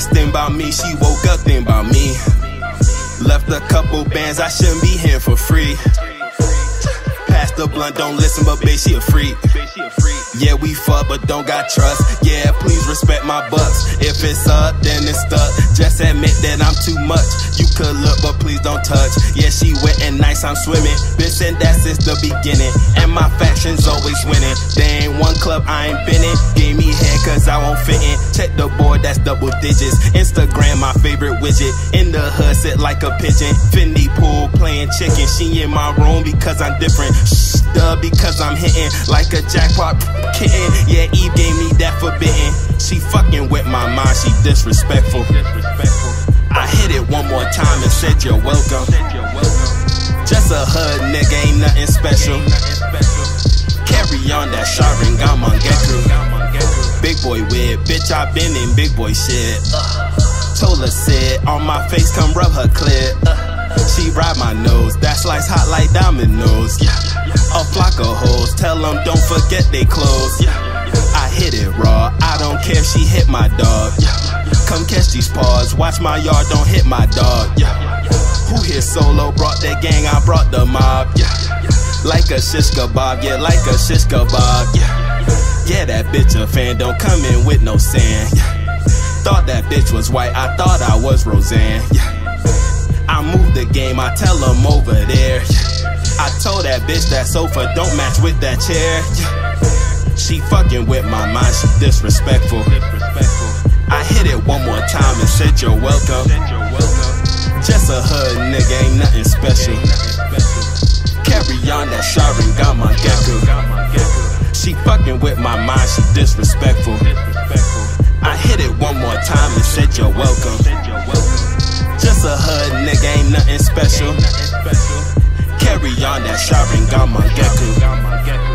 then about me, she woke up then about me. Left a couple bands, I shouldn't be here for free. Pass the blunt, don't listen, but bitch, she a freak. Yeah, we fuck, but don't got trust. Yeah, please respect my bucks. If it's up, then it's stuck. Just admit that I'm too much. You could look, but please don't touch. Yeah, she wet and nice, I'm swimming. Bitch said that since the beginning. And my faction's always winning. There ain't one club I ain't been in. Gave me head cause I won't fit in. Check the board, that's double digits. Instagram, my favorite widget. In the hood, sit like a pigeon. Fendi pool, playing chicken. She in my room because I'm different. Shh, duh, because I'm hitting like a jackpot kitten. Yeah, Eve gave me that forbidden. She fucking with my mind, she disrespectful. I hit it one more time and said you're welcome. Just a hood nigga, ain't nothing special. Carry on that Sharing, I'm on Geku. Big boy weird, bitch, I been in big boy shit. Told her sit on my face, come rub her clit. She ride my nose, that slice hot like dominoes. A flock of hoes, tell them don't forget they clothes. I hit it raw, I don't care if she hit my dog. Come catch these paws, watch my yard, don't hit my dog. Who here solo, brought that gang, I brought the mob. Like a shish kebab, yeah, like a shish kebab. Yeah, that bitch a fan, don't come in with no sand. Thought that bitch was white, I thought I was Roseanne. I move the game, I tell them over there. I told that bitch that sofa don't match with that chair. She fucking with my mind, she disrespectful. I hit it one more time and said you're welcome. Just a hood nigga, ain't nothing special. Carry on that Sharing, got my Geku. She fucking with my mind, she disrespectful. I hit it one more time and said you're welcome. Just a hood nigga, ain't nothing special. Carry on that Sharing, got my Geku.